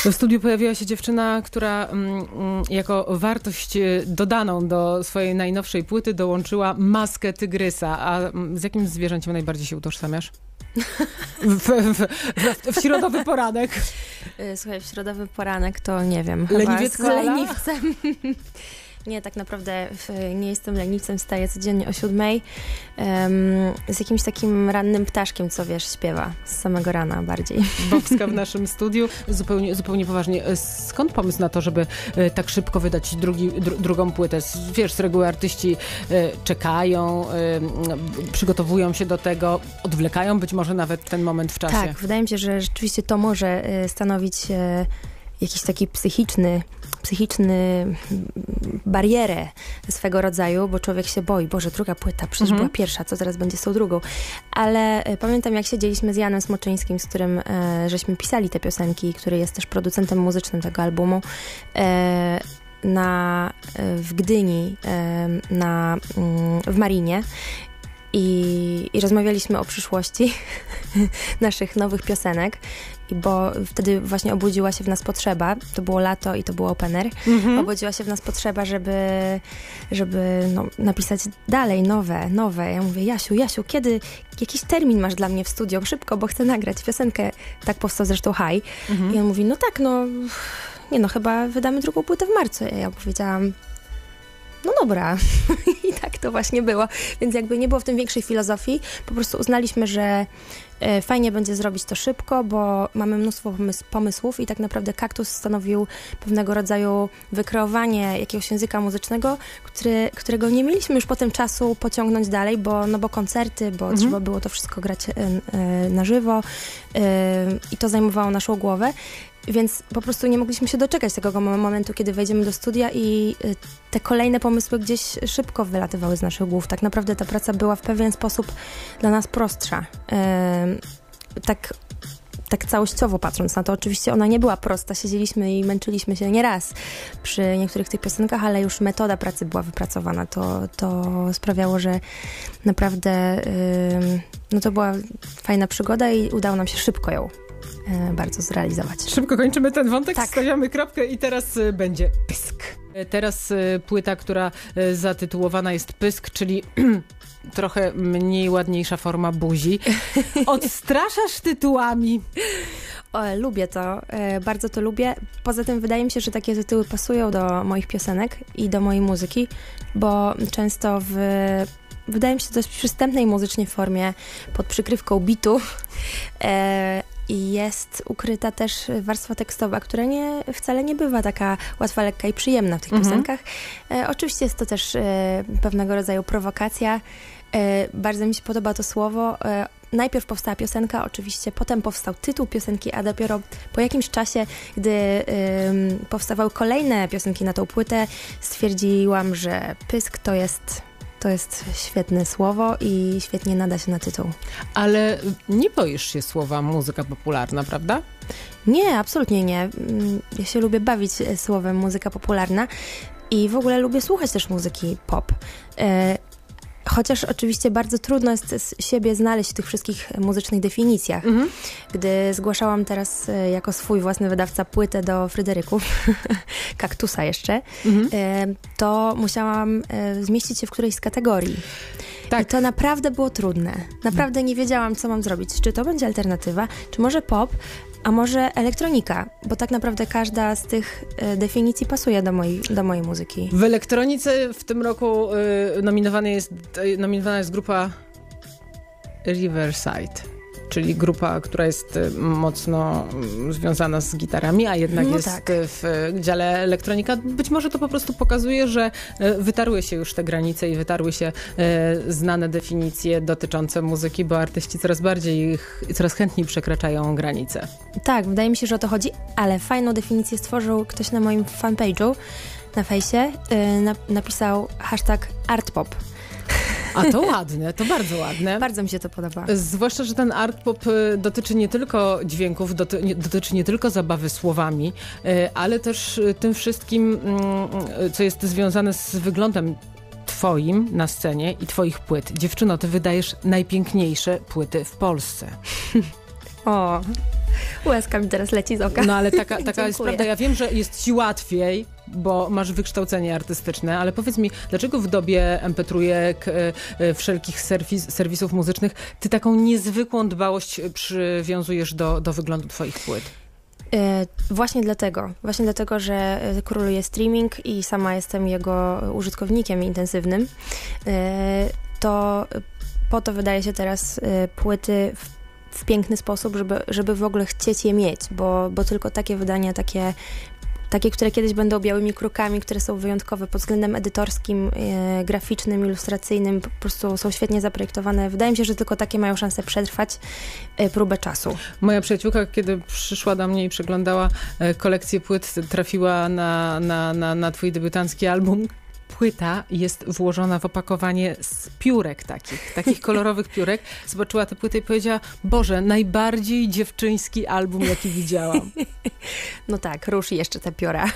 W studiu pojawiła się dziewczyna, która jako wartość dodaną do swojej najnowszej płyty dołączyła maskę tygrysa. A z jakim zwierzęciem najbardziej się utożsamiasz? W środowy poranek. Słuchaj, w środowy poranek to nie wiem. Leniwiec, z leniwcem. Nie, tak naprawdę nie jestem leniwcem, wstaję codziennie o 7:00 z jakimś takim rannym ptaszkiem, co wiesz, śpiewa z samego rana bardziej. Bobska w naszym studiu. Zupełnie poważnie. Skąd pomysł na to, żeby tak szybko wydać drugą płytę? Wiesz, z reguły artyści czekają, przygotowują się do tego, odwlekają być może nawet ten moment w czasie. Tak, wydaje mi się, że rzeczywiście to może stanowić jakiś taki psychiczny barierę swego rodzaju, bo człowiek się boi. Boże, druga płyta, przecież była pierwsza, co zaraz będzie z tą drugą. Ale pamiętam, jak siedzieliśmy z Janem Smoczyńskim, z którym żeśmy pisali te piosenki, który jest też producentem muzycznym tego albumu, w Gdyni, w Marinie. I rozmawialiśmy o przyszłości naszych nowych piosenek, bo wtedy właśnie obudziła się w nas potrzeba, to było lato i to był open air, obudziła się w nas potrzeba, żeby napisać dalej nowe. Ja mówię, Jasiu, kiedy, jakiś termin masz dla mnie w studio? Szybko, bo chcę nagrać piosenkę. Tak powstał zresztą Haj. I on mówi, chyba wydamy drugą płytę w marcu. Ja powiedziałam, no dobra. I tak to właśnie było. Więc jakby nie było w tym większej filozofii. Po prostu uznaliśmy, że fajnie będzie zrobić to szybko, bo mamy mnóstwo pomysłów i tak naprawdę Kaktus stanowił pewnego rodzaju wykreowanie jakiegoś języka muzycznego, którego nie mieliśmy już potem czasu pociągnąć dalej, bo koncerty, bo trzeba było to wszystko grać na żywo i to zajmowało naszą głowę. Więc po prostu nie mogliśmy się doczekać tego momentu, kiedy wejdziemy do studia i te kolejne pomysły gdzieś szybko wylatywały z naszych głów. Tak naprawdę ta praca była w pewien sposób dla nas prostsza. Tak całościowo patrząc na to, oczywiście ona nie była prosta. Siedzieliśmy i męczyliśmy się nieraz przy niektórych tych piosenkach, ale już metoda pracy była wypracowana. To sprawiało, że naprawdę to była fajna przygoda i udało nam się szybko ją bardzo zrealizować. Szybko kończymy ten wątek, tak. Stawiamy kropkę i teraz będzie pysk. Teraz płyta, która zatytułowana jest Pysk, czyli trochę mniej ładniejsza forma buzi. Odstraszasz tytułami. Lubię to, bardzo to lubię. Poza tym wydaje mi się, że takie tytuły pasują do moich piosenek i do mojej muzyki, bo często wydaje mi się, dość przystępnej muzycznie formie pod przykrywką bitu i jest ukryta też warstwa tekstowa, która wcale nie bywa taka łatwa, lekka i przyjemna w tych piosenkach. Oczywiście jest to też pewnego rodzaju prowokacja. Bardzo mi się podoba to słowo. Najpierw powstała piosenka, oczywiście, potem powstał tytuł piosenki, a dopiero po jakimś czasie, gdy powstawały kolejne piosenki na tą płytę, stwierdziłam, że pysk to jest świetne słowo i świetnie nada się na tytuł. Ale nie boisz się słowa muzyka popularna, prawda? Nie, absolutnie nie. Ja się lubię bawić słowem muzyka popularna i w ogóle lubię słuchać też muzyki pop. Chociaż oczywiście bardzo trudno jest siebie znaleźć w tych wszystkich muzycznych definicjach. Gdy zgłaszałam teraz jako swój własny wydawca płytę do Fryderyków, Kaktusa jeszcze, to musiałam zmieścić się w którejś z kategorii. Tak. I to naprawdę było trudne. Naprawdę nie wiedziałam, co mam zrobić. Czy to będzie alternatywa, czy może pop, a może elektronika, bo tak naprawdę każda z tych definicji pasuje do mojej muzyki. W elektronice w tym roku nominowana jest grupa Riverside, czyli grupa, która jest mocno związana z gitarami, a jednak jest w dziale elektronika. Być może to po prostu pokazuje, że wytarły się już te granice i wytarły się znane definicje dotyczące muzyki, bo artyści coraz chętniej przekraczają granice. Tak, wydaje mi się, że o to chodzi, ale fajną definicję stworzył ktoś na moim fanpage'u na fejsie. Napisał #artpop. A to ładne, to bardzo ładne. Bardzo mi się to podoba. Zwłaszcza, że ten art pop dotyczy nie tylko dźwięków, dotyczy nie tylko zabawy słowami, ale też tym wszystkim, co jest związane z wyglądem twoim na scenie i twoich płyt. Dziewczyno, ty wydajesz najpiękniejsze płyty w Polsce. O, Łezka mi teraz leci z oka. No ale taka jest prawda. Ja wiem, że jest ci łatwiej, bo masz wykształcenie artystyczne, ale powiedz mi, dlaczego w dobie MP3, wszelkich serwisów muzycznych, ty taką niezwykłą dbałość przywiązujesz do wyglądu twoich płyt? Właśnie dlatego, że króluje streaming i sama jestem jego użytkownikiem intensywnym, to po to wydaje się teraz płyty w piękny sposób, żeby w ogóle chcieć je mieć, bo tylko takie wydania, takie, które kiedyś będą białymi krokami, które są wyjątkowe pod względem edytorskim, graficznym, ilustracyjnym, po prostu są świetnie zaprojektowane. Wydaje mi się, że tylko takie mają szansę przetrwać próbę czasu. Moja przyjaciółka, kiedy przyszła do mnie i przeglądała kolekcję płyt, trafiła na twój debiutancki album. Płyta jest włożona w opakowanie z piórek takich kolorowych piórek. Zobaczyła tę płytę i powiedziała: Boże, najbardziej dziewczyński album, jaki widziałam. No tak, rusz jeszcze te pióra.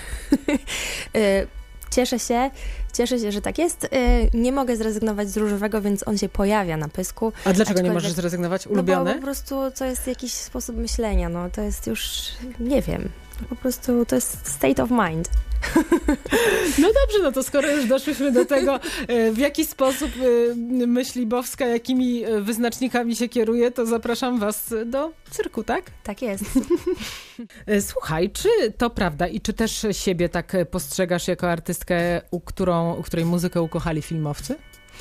Cieszę się, że tak jest. Nie mogę zrezygnować z różowego, więc on się pojawia na pysku. A dlaczego nie możesz zrezygnować? Ulubiony? No bo po prostu to jest jakiś sposób myślenia. No, to jest już, nie wiem, po prostu to jest state of mind. No dobrze, no to skoro już doszłyśmy do tego, w jaki sposób myśli Bowska, jakimi wyznacznikami się kieruje, to zapraszam was do cyrku, tak? Tak jest. Słuchaj, czy to prawda i czy też siebie tak postrzegasz jako artystkę, u której muzykę ukochali filmowcy?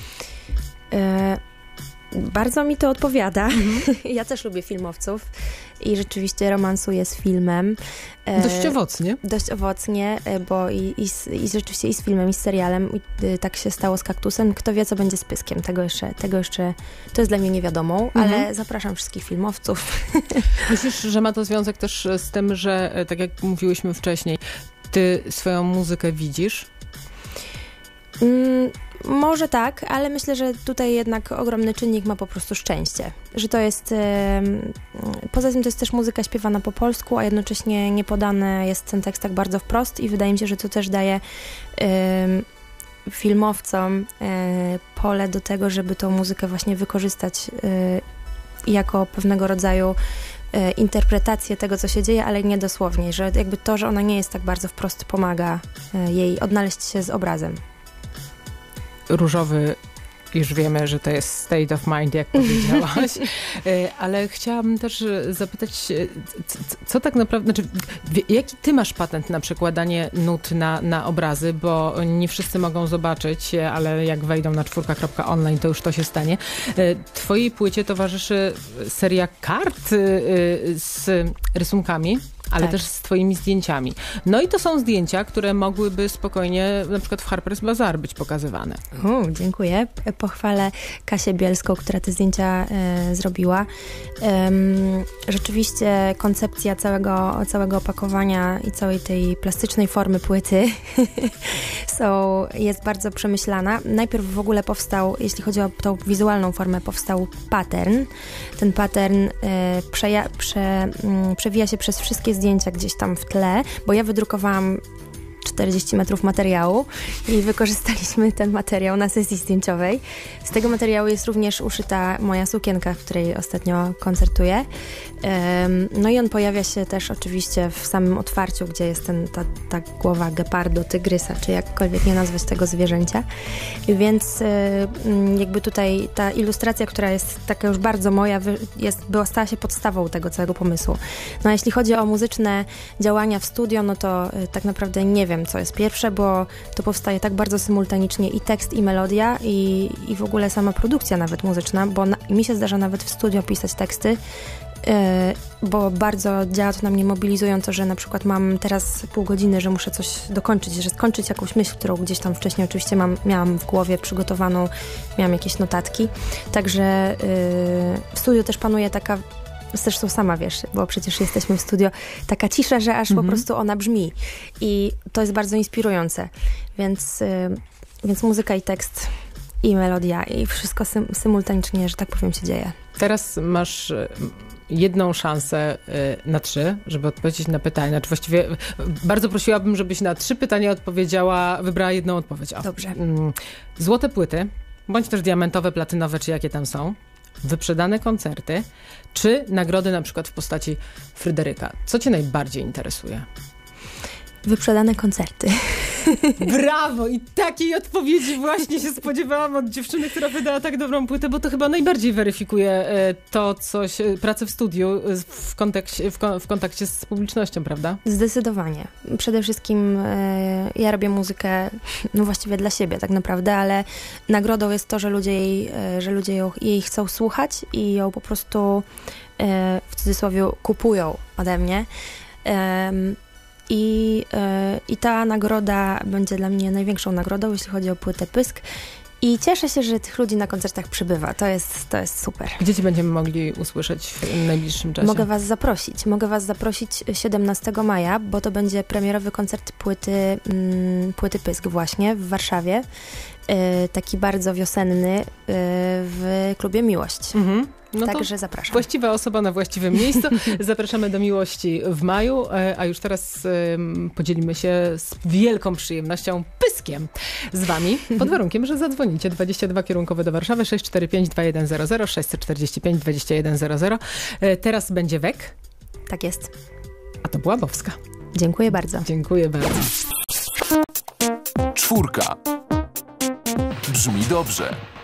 Bardzo mi to odpowiada. Ja też lubię filmowców i rzeczywiście romansuję z filmem. Dość owocnie. Dość owocnie, bo i rzeczywiście i z filmem, i z serialem. I tak się stało z Kaktusem. Kto wie, co będzie z Pyskiem. Tego jeszcze to jest dla mnie niewiadomą, ale zapraszam wszystkich filmowców. Myślisz, że ma to związek też z tym, że tak jak mówiłyśmy wcześniej, ty swoją muzykę widzisz? Może tak, ale myślę, że tutaj jednak ogromny czynnik ma po prostu szczęście. Że to jest... Poza tym to jest też muzyka śpiewana po polsku, a jednocześnie nie podany jest ten tekst tak bardzo wprost i wydaje mi się, że to też daje filmowcom pole do tego, żeby tą muzykę właśnie wykorzystać jako pewnego rodzaju interpretację tego, co się dzieje, ale nie dosłownie. Że jakby to, że ona nie jest tak bardzo wprost, pomaga jej odnaleźć się z obrazem. Różowy, już wiemy, że to jest state of mind, jak powiedziałaś, ale chciałabym też zapytać, co tak naprawdę, znaczy, jaki ty masz patent na przekładanie nut na obrazy, bo nie wszyscy mogą zobaczyć, ale jak wejdą na 4.online, to już to się stanie. Twojej płycie towarzyszy seria kart z rysunkami, ale tak, też z twoimi zdjęciami. No i to są zdjęcia, które mogłyby spokojnie na przykład w Harper's Bazaar być pokazywane. Dziękuję. Pochwalę Kasię Bielską, która te zdjęcia zrobiła. Rzeczywiście koncepcja całego opakowania i całej tej plastycznej formy płyty jest bardzo przemyślana. Najpierw w ogóle powstał, jeśli chodzi o tą wizualną formę, powstał pattern. Ten pattern przewija się przez wszystkie zdjęcia gdzieś tam w tle, bo ja wydrukowałam 40 metrów materiału i wykorzystaliśmy ten materiał na sesji zdjęciowej. Z tego materiału jest również uszyta moja sukienka, w której ostatnio koncertuję. No i on pojawia się też oczywiście w samym otwarciu, gdzie jest ta głowa gepardo, tygrysa, czy jakkolwiek nie nazwać tego zwierzęcia. Więc jakby tutaj ta ilustracja, która jest taka już bardzo moja, stała się podstawą tego całego pomysłu. No a jeśli chodzi o muzyczne działania w studio, no to tak naprawdę nie wiem, co jest pierwsze, bo to powstaje tak bardzo symultanicznie i tekst, i melodia, i w ogóle sama produkcja nawet muzyczna, bo mi się zdarza nawet w studio pisać teksty, bo bardzo działa to na mnie mobilizująco, że na przykład mam teraz pół godziny, że muszę coś dokończyć, że skończyć jakąś myśl, którą gdzieś tam wcześniej oczywiście miałam w głowie przygotowaną, miałam jakieś notatki. Także w studiu też panuje taka, zresztą sama wiesz, bo przecież jesteśmy w studio, taka cisza, że aż po prostu ona brzmi. I to jest bardzo inspirujące. Więc muzyka i tekst i melodia i wszystko symultanicznie, że tak powiem, się dzieje. Teraz masz jedną szansę na 3, żeby odpowiedzieć na pytania. Znaczy właściwie bardzo prosiłabym, żebyś na 3 pytania wybrała jedną odpowiedź. Dobrze. Złote płyty, bądź też diamentowe, platynowe, czy jakie tam są. wyprzedane koncerty, czy nagrody na przykład w postaci Fryderyka? Co cię najbardziej interesuje? Wyprzedane koncerty. Brawo! I takiej odpowiedzi właśnie się spodziewałam od dziewczyny, która wydała tak dobrą płytę, bo to chyba najbardziej weryfikuje to, pracę w studiu w kontakcie z publicznością, prawda? Zdecydowanie. Przede wszystkim ja robię muzykę, no właściwie dla siebie tak naprawdę, ale nagrodą jest to, że ludzie jej chcą słuchać i ją po prostu w cudzysłowie kupują ode mnie. I ta nagroda będzie dla mnie największą nagrodą, jeśli chodzi o płytę Pysk. I cieszę się, że tych ludzi na koncertach przybywa. To jest super. Gdzie cię będziemy mogli usłyszeć w najbliższym czasie? Mogę was zaprosić 17 maja, bo to będzie premierowy koncert płyty Pysk właśnie w Warszawie. Taki bardzo wiosenny w klubie Miłość. No także zapraszam. Właściwa osoba na właściwym miejscu. Zapraszamy do Miłości w maju, a już teraz podzielimy się z wielką przyjemnością Pyskiem z wami, pod warunkiem, że zadzwonicie 22 kierunkowe do Warszawy 645 2100 645 2100. Teraz będzie Wek. Tak jest. A to była Bowska. Dziękuję bardzo. Dziękuję bardzo. 4. Brzmi dobrze.